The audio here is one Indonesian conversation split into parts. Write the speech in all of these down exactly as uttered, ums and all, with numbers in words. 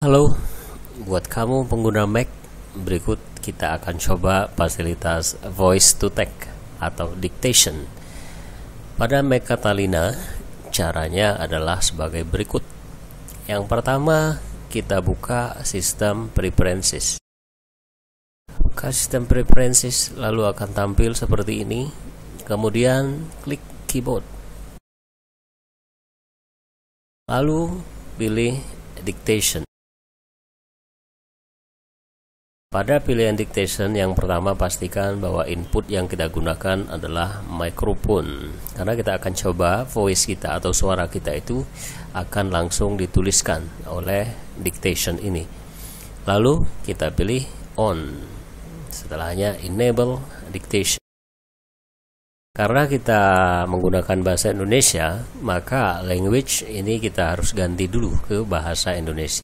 Halo, buat kamu pengguna Mac, berikut kita akan coba fasilitas voice to text atau dictation. Pada Mac Catalina, caranya adalah sebagai berikut. Yang pertama, kita buka sistem preferences. Buka sistem preferences, lalu akan tampil seperti ini. Kemudian klik keyboard. Lalu pilih dictation. Pada pilihan dictation yang pertama, pastikan bahwa input yang kita gunakan adalah microphone, karena kita akan coba voice kita atau suara kita itu akan langsung dituliskan oleh dictation ini. Lalu kita pilih on, setelahnya enable dictation. Karena kita menggunakan bahasa Indonesia, maka language ini kita harus ganti dulu ke bahasa Indonesia.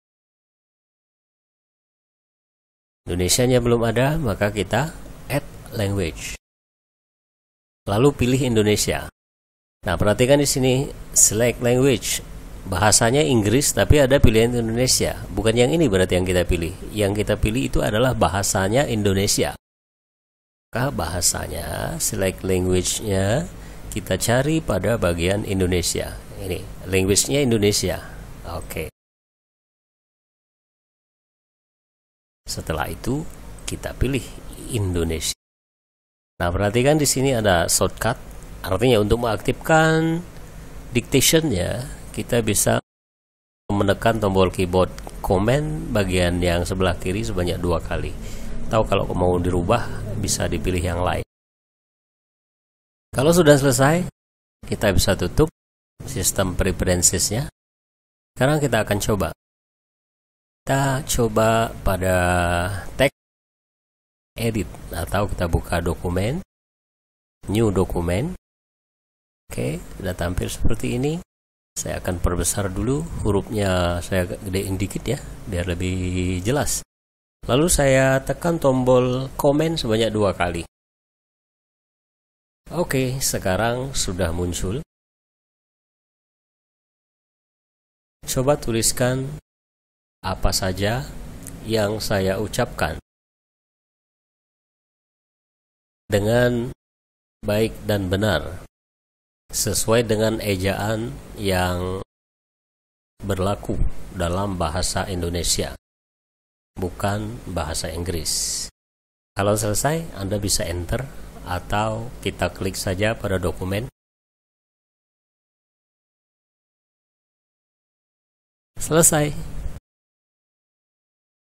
Indonesianya belum ada, maka kita add language. Lalu pilih Indonesia. Nah, perhatikan di sini select language. Bahasanya Inggris tapi ada pilihan Indonesia. Bukan yang ini berarti yang kita pilih. Yang kita pilih itu adalah bahasanya Indonesia. Maka bahasanya, select language-nya kita cari pada bagian Indonesia. Ini, language-nya Indonesia. Oke. Setelah itu kita pilih Indonesia. Nah, perhatikan di sini ada shortcut. Artinya untuk mengaktifkan dictation-nya, kita bisa menekan tombol keyboard command bagian yang sebelah kiri sebanyak dua kali. Atau kalau mau dirubah, bisa dipilih yang lain. Kalau sudah selesai, kita bisa tutup sistem preferences-nya. Sekarang kita akan coba. Kita coba pada text edit, atau kita buka dokumen, new dokumen. Oke, sudah tampil seperti ini. Saya akan perbesar dulu hurufnya, saya gedein dikit ya biar lebih jelas. Lalu saya tekan tombol komen sebanyak dua kali. Oke, sekarang sudah muncul. Coba tuliskan apa saja yang saya ucapkan dengan baik dan benar, sesuai dengan ejaan yang berlaku dalam bahasa Indonesia, bukan bahasa Inggris. Kalau selesai, Anda bisa enter atau kita klik saja pada dokumen. Selesai.